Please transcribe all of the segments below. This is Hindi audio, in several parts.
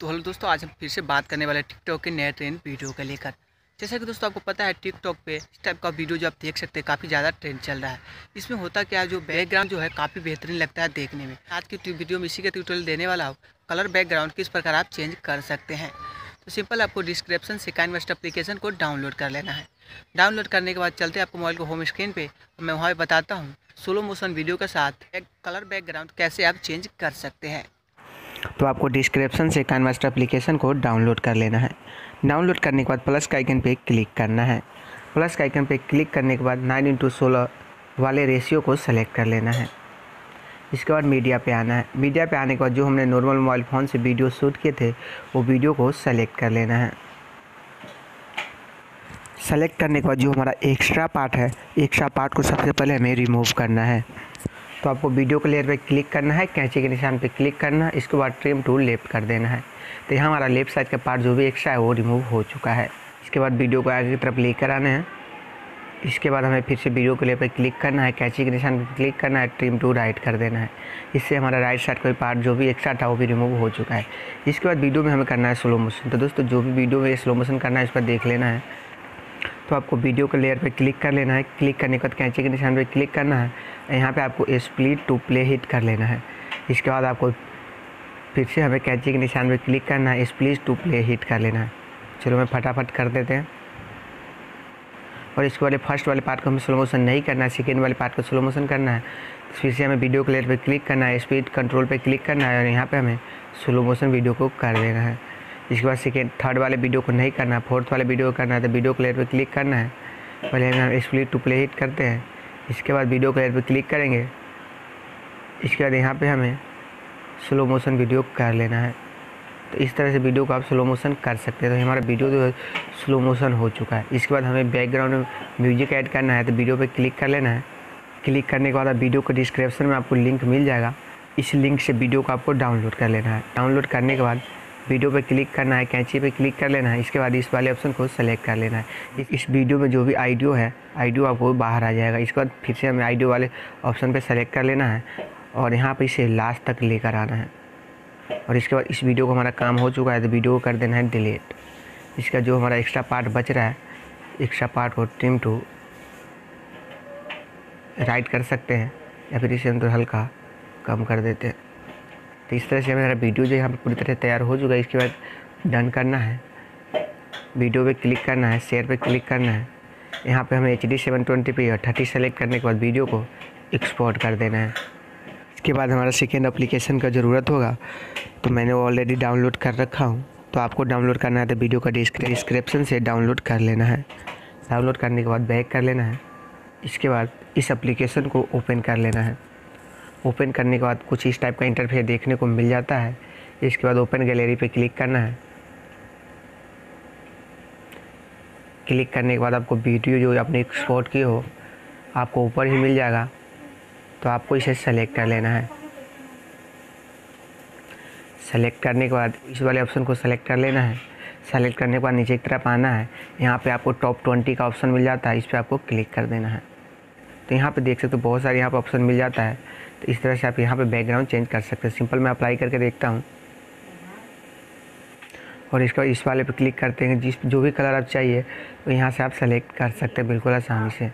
तो हेलो दोस्तों, आज हम फिर से बात करने वाले हैं टिकटॉक के नए ट्रेंड वीडियो को लेकर। जैसा कि दोस्तों आपको पता है, टिकटॉक पे इस टाइप का वीडियो जो आप देख सकते हैं काफ़ी ज़्यादा ट्रेंड चल रहा है। इसमें होता क्या है, जो बैकग्राउंड जो है काफ़ी बेहतरीन लगता है देखने में। आज की वीडियो में इसी का ट्यूटोरियल देने वाला हूँ, कलर बैकग्राउंड किस प्रकार आप चेंज कर सकते हैं। तो सिंपल आपको डिस्क्रिप्शन से काइनवेस्ट एप्लीकेशन को डाउनलोड कर लेना है। डाउनलोड करने के बाद चलते आपको मोबाइल को होम स्क्रीन पे, मैं वहाँ पर बताता हूँ स्लो मोशन वीडियो के साथ एक कलर बैकग्राउंड कैसे आप चेंज कर सकते हैं। तो आपको डिस्क्रिप्शन से काइनमास्टर एप्लीकेशन को डाउनलोड कर लेना है। डाउनलोड करने के बाद प्लस का आइकन पे क्लिक करना है। प्लस का आइकन पे क्लिक करने के बाद 9:16 वाले रेशियो को सेलेक्ट कर लेना है। इसके बाद मीडिया पे आना है। मीडिया पे आने के बाद जो हमने नॉर्मल मोबाइल फ़ोन से वीडियो शूट किए थे वो वीडियो को सेलेक्ट कर लेना है। सेलेक्ट करने के बाद जो हमारा एक्स्ट्रा पार्ट है, एक्स्ट्रा पार्ट को सबसे पहले हमें रिमूव करना है। तो आपको वीडियो के लेयर पे क्लिक करना है, कैंची के निशान पे क्लिक करना है, इसके बाद ट्रिम टू लेफ्ट कर देना है। तो यहाँ हमारा लेफ्ट साइड का पार्ट जो भी एक्स्ट्रा है वो रिमूव हो चुका है। इसके बाद वीडियो को आगे की तरफ लेकर आना है। इसके बाद हमें फिर से वीडियो के लेयर पे क्लिक करना है, कैंची के निशान पे क्लिक करना है, ट्रिम टू राइट कर देना है। इससे हमारा राइट साइड का पार्ट जो भी एक्स्ट्रा था वो भी रिमूव हो चुका है। इसके बाद वीडियो में हमें करना है स्लो मोशन। तो दोस्तों जो भी वीडियो में स्लो मोशन करना है इस पर देख लेना है। तो आपको वीडियो के लेयर पे क्लिक कर लेना है। क्लिक करने के बाद कैंची के निशान पे क्लिक करना है। यहाँ पे आपको स्प्लिट टू प्ले हिट कर लेना है। इसके बाद आपको फिर से हमें कैंची के निशान पे क्लिक करना है, स्प्लिट टू प्ले हिट कर लेना है। चलो मैं फटाफट कर देते हैं। और इसके वाले फर्स्ट वाले पार्ट को हमें स्लो मोशन नहीं करना है, सेकेंड वाले पार्ट को स्लो मोशन करना है। फिर से हमें वीडियो के लेयर पे क्लिक करना है, स्पीड कंट्रोल पे क्लिक करना है और यहाँ पे हमें स्लो मोशन वीडियो को कर देना है। इसके बाद थर्ड वाले वीडियो को नहीं करना है, फोर्थ वाले वीडियो को करना है। तो वीडियो के लेयर पे क्लिक करना है, पहले हम स्प्लिट टू प्ले हिट करते हैं। इसके बाद वीडियो के लेयर पे क्लिक करेंगे। इसके बाद यहाँ पे हमें स्लो मोशन वीडियो कर लेना है। तो इस तरह से वीडियो को आप स्लो मोशन कर सकते हैं। तो हमारा वीडियो जो है स्लो मोशन हो चुका है। इसके बाद हमें बैकग्राउंड में म्यूजिक ऐड करना है। तो वीडियो पे क्लिक कर लेना है। क्लिक करने के बाद वीडियो को डिस्क्रिप्शन में आपको लिंक मिल जाएगा, इस लिंक से वीडियो को आपको डाउनलोड कर लेना है। डाउनलोड करने के बाद वीडियो पे क्लिक करना है, कैंची पे क्लिक कर लेना है। इसके बाद इस वाले ऑप्शन को सेलेक्ट कर लेना है। इस वीडियो में जो भी ऑडियो है, ऑडियो आपको बाहर आ जाएगा। इसके बाद फिर से हमें ऑडियो वाले ऑप्शन पे सेलेक्ट कर लेना है और यहाँ पे इसे लास्ट तक लेकर आना है। और इसके बाद इस वीडियो को हमारा काम हो चुका है तो वीडियो को कर देना है डिलीट। इसका जो हमारा एक्स्ट्रा पार्ट बच रहा है, एक्स्ट्रा पार्ट को ट्रिम टू राइट कर सकते हैं या फिर इसे हम तो हल्का कम कर देते हैं। तो इस तरह से मेरा वीडियो जो यहाँ पे पूरी तरह तैयार हो चुका है। इसके बाद डन करना है, वीडियो पे क्लिक करना है, शेयर पे क्लिक करना है। यहाँ पे हमें HD 720p और 30 सेलेक्ट करने के बाद वीडियो को एक्सपोर्ट कर देना है। इसके बाद हमारा सेकेंड एप्लीकेशन का ज़रूरत होगा, तो मैंने वो ऑलरेडी डाउनलोड कर रखा हूँ। तो आपको डाउनलोड करना है तो वीडियो का डिस्क्रिप्शन से डाउनलोड कर लेना है। डाउनलोड करने के बाद बैक कर लेना है। इसके बाद इस एप्लीकेशन को ओपन कर लेना है। ओपन करने के बाद कुछ इस टाइप का इंटरफेस देखने को मिल जाता है। इसके बाद ओपन गैलरी पे क्लिक करना है। क्लिक करने के बाद आपको वीडियो जो आपने एक्सपोर्ट की हो आपको ऊपर ही मिल जाएगा। तो आपको इसे सेलेक्ट कर लेना है। सेलेक्ट करने के बाद इस वाले ऑप्शन को सेलेक्ट कर लेना है। सेलेक्ट करने के बाद नीचे की तरफ आना है। यहाँ पे आपको टॉप 20 का ऑप्शन मिल जाता है, इस पर आपको क्लिक कर देना है। तो यहाँ पे देख सकते हो बहुत सारे यहाँ पे ऑप्शन मिल जाता है। तो इस तरह से आप यहाँ पे बैकग्राउंड चेंज कर सकते हैं। सिंपल मैं अप्लाई करके देखता हूँ और इसका इस वाले पे क्लिक करते हैं। जो भी कलर आप चाहिए तो यहाँ से आप सेलेक्ट कर सकते हैं बिल्कुल आसानी से।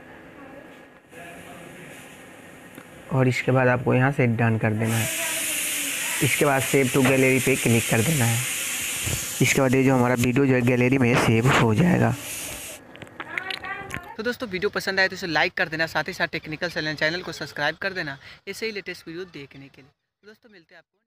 और इसके बाद आपको यहाँ से डन कर देना है। इसके बाद सेव टू गैलरी पे क्लिक कर देना है। इसके बाद ये जो हमारा वीडियो जो है गैलरी में सेव हो जाएगा। तो दोस्तों वीडियो पसंद आए तो इसे लाइक कर देना, साथ ही साथ टेक्निकल चैनल को सब्सक्राइब कर देना ऐसे ही लेटेस्ट वीडियो देखने के लिए। तो दोस्तों मिलते हैं आपको।